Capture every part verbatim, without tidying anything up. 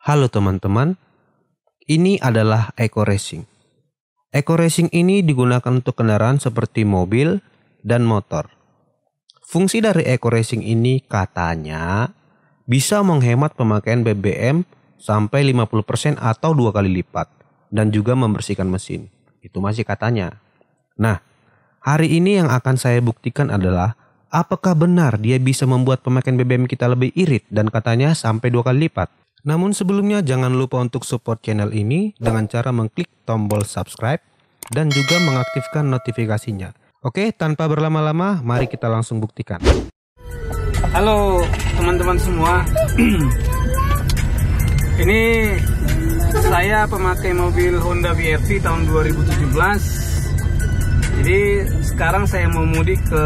Halo teman-teman, ini adalah Eco Racing. Eco Racing ini digunakan untuk kendaraan seperti mobil dan motor. Fungsi dari Eco Racing ini katanya bisa menghemat pemakaian B B M sampai lima puluh persen atau dua kali lipat dan juga membersihkan mesin. Itu masih katanya. Nah, hari ini yang akan saya buktikan adalah apakah benar dia bisa membuat pemakaian B B M kita lebih irit dan katanya sampai dua kali lipat. Namun sebelumnya jangan lupa untuk support channel ini dengan cara mengklik tombol subscribe dan juga mengaktifkan notifikasinya. Oke, tanpa berlama-lama, mari kita langsung buktikan. Halo teman-teman semua. Ini saya pemakai mobil Honda V R V tahun dua ribu tujuh belas. Jadi sekarang saya mau mudik ke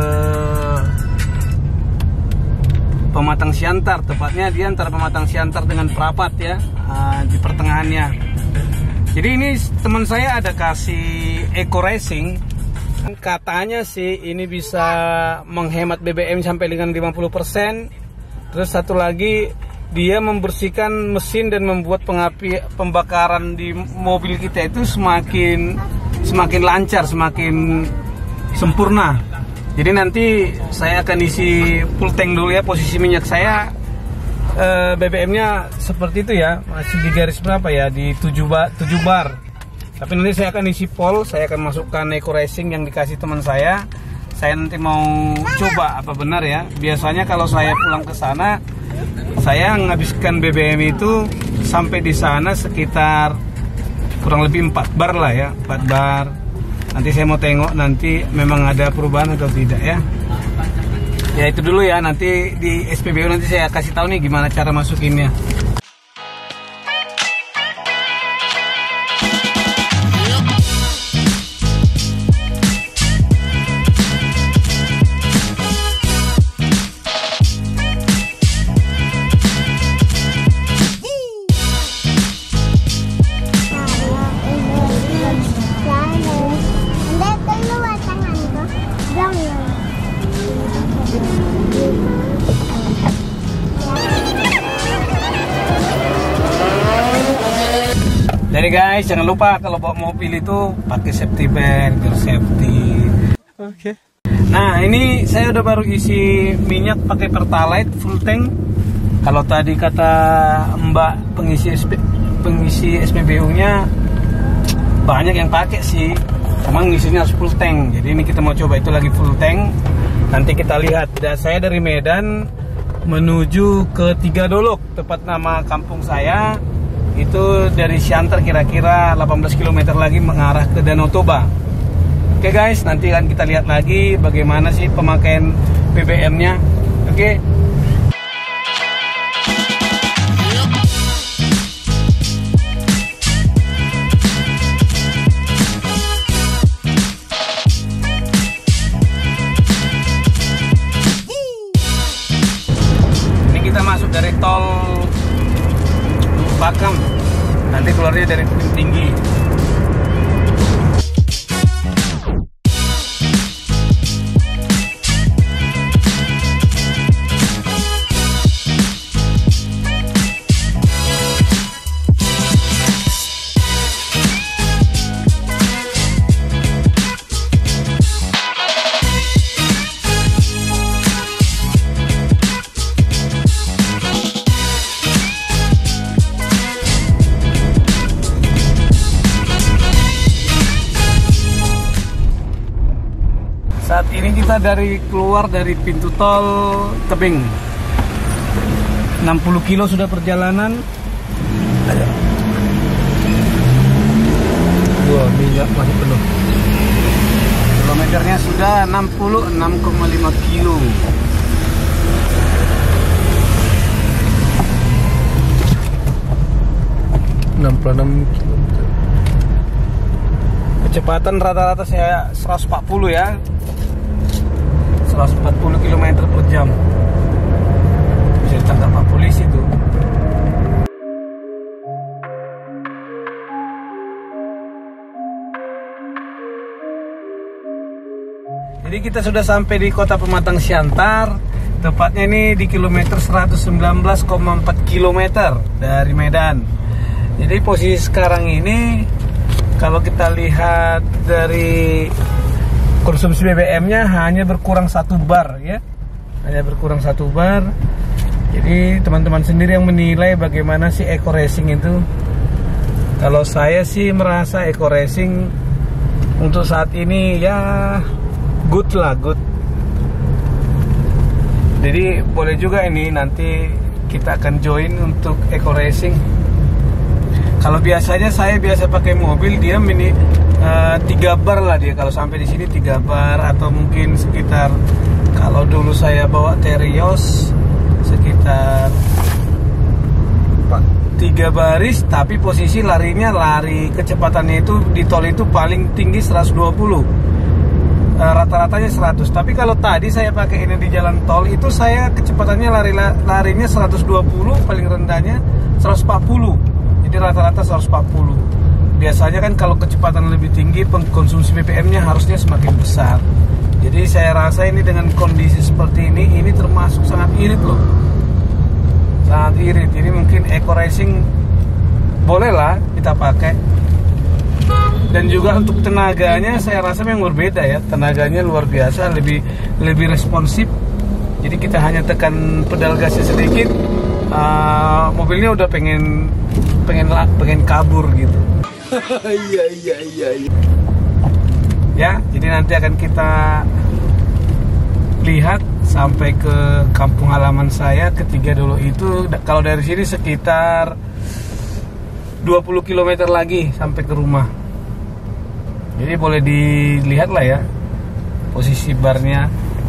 Pematang Siantar, tepatnya di antara Pematang Siantar dengan Prapat ya, uh, di pertengahannya. Jadi ini teman saya ada kasih Eco Racing, katanya sih ini bisa menghemat B B M sampai dengan lima puluh persen. Terus satu lagi dia membersihkan mesin dan membuat pengapi pembakaran di mobil kita itu semakin semakin lancar, semakin sempurna. Jadi nanti saya akan isi full tank dulu ya. Posisi minyak saya eh, B B M-nya seperti itu ya, masih di garis berapa ya, di tujuh bar, tujuh bar. Tapi nanti saya akan isi pol, saya akan masukkan Eco Racing yang dikasih teman saya. Saya nanti mau coba apa benar ya. Biasanya kalau saya pulang ke sana, saya menghabiskan B B M itu sampai di sana sekitar kurang lebih empat bar lah ya, empat bar. Nanti saya mau tengok nanti memang ada perubahan atau tidak ya. Ya itu dulu ya, nanti di S P B U nanti saya kasih tahu nih gimana cara masukinnya. Jadi guys, jangan lupa kalau bawa mobil itu pakai safety belt, biar safety. Oke. Okay. Nah, ini saya udah baru isi minyak pakai Pertalite full tank. Kalau tadi kata Mbak pengisi pengisi S P B U-nya banyak yang pakai sih. Emang ngisinya harus full tank. Jadi ini kita mau coba itu lagi full tank. Nanti kita lihat. Dan saya dari Medan menuju ke Tiga Dolok, tepat nama kampung saya. Itu dari Siantar kira-kira delapan belas kilometer lagi mengarah ke Danau Toba. Oke guys, nanti akan kita lihat lagi bagaimana sih pemakaian B B M-nya. Oke. Ini kita masuk dari tol Bakam, nanti keluarnya dari Tebing Tinggi. Saat ini kita dari keluar dari pintu tol Tebing. enam puluh kilo sudah perjalanan. Wah, minyak masih penuh. Kilometernya sudah enam puluh enam koma lima kilo. enam puluh enam kilometer. Kecepatan rata-rata saya seratus empat puluh ya. seratus empat puluh kilometer per jam. Bisa ditangkap Pak polisi tuh. Jadi kita sudah sampai di kota Pematang Siantar. Tepatnya ini di kilometer seratus sembilan belas koma empat kilometer dari Medan. Jadi posisi sekarang ini kalau kita lihat dari konsumsi B B M-nya hanya berkurang satu bar ya, hanya berkurang satu bar. Jadi teman-teman sendiri yang menilai bagaimana sih Eco Racing itu. Kalau saya sih merasa Eco Racing untuk saat ini ya good lah, good. Jadi boleh juga ini nanti kita akan join untuk Eco Racing. Kalau biasanya saya biasa pakai mobil, dia mini uh, tiga bar lah dia. Kalau sampai di sini tiga bar atau mungkin sekitar, kalau dulu saya bawa Terios sekitar tiga baris, tapi posisi larinya lari kecepatannya itu di tol itu paling tinggi seratus dua puluh. Rata-ratanya seratus. Tapi kalau tadi saya pakai ini di jalan tol itu saya kecepatannya lari larinya seratus dua puluh, paling rendahnya seratus empat puluh. Jadi rata-rata seratus empat puluh. Biasanya kan kalau kecepatan lebih tinggi konsumsi B B M-nya harusnya semakin besar. Jadi saya rasa ini dengan kondisi seperti ini ini termasuk sangat irit loh. Sangat irit. Ini mungkin Eco Racing bolehlah kita pakai. Dan juga untuk tenaganya saya rasa memang berbeda ya, tenaganya luar biasa, lebih lebih responsif. Jadi kita hanya tekan pedal gasnya sedikit, uh, mobilnya udah pengen pengen pengen kabur gitu. Iya iya iya. Ya, jadi nanti akan kita lihat sampai ke kampung halaman saya ketiga dulu itu. Kalau dari sini sekitar dua puluh kilometer lagi sampai ke rumah. Jadi boleh dilihat lah ya posisi barnya.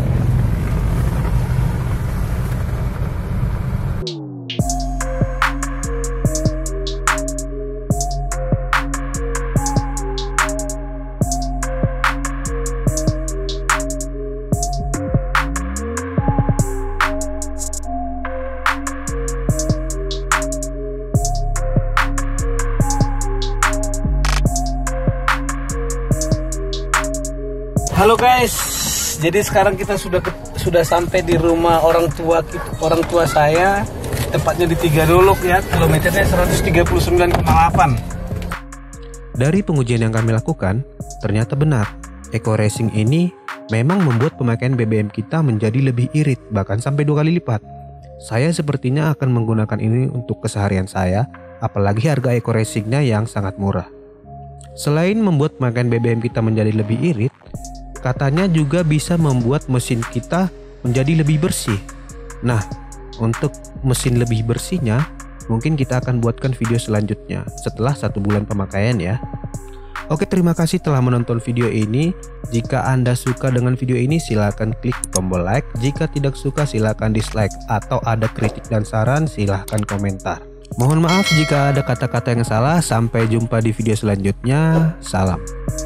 Halo guys, jadi sekarang kita sudah ke, sudah sampai di rumah orang tua orang tua saya, tepatnya di Tiga Dolok ya, kilometernya seratus tiga puluh sembilan koma delapan. Dari pengujian yang kami lakukan, ternyata benar, Eco Racing ini memang membuat pemakaian B B M kita menjadi lebih irit, bahkan sampai dua kali lipat. Saya sepertinya akan menggunakan ini untuk keseharian saya, apalagi harga Eco Racing-nya yang sangat murah. Selain membuat pemakaian B B M kita menjadi lebih irit, katanya juga bisa membuat mesin kita menjadi lebih bersih. Nah, untuk mesin lebih bersihnya, mungkin kita akan buatkan video selanjutnya setelah satu bulan pemakaian ya. Oke, terima kasih telah menonton video ini. Jika Anda suka dengan video ini, silahkan klik tombol like. Jika tidak suka, silahkan dislike. Atau ada kritik dan saran, silahkan komentar. Mohon maaf jika ada kata-kata yang salah. Sampai jumpa di video selanjutnya. Salam.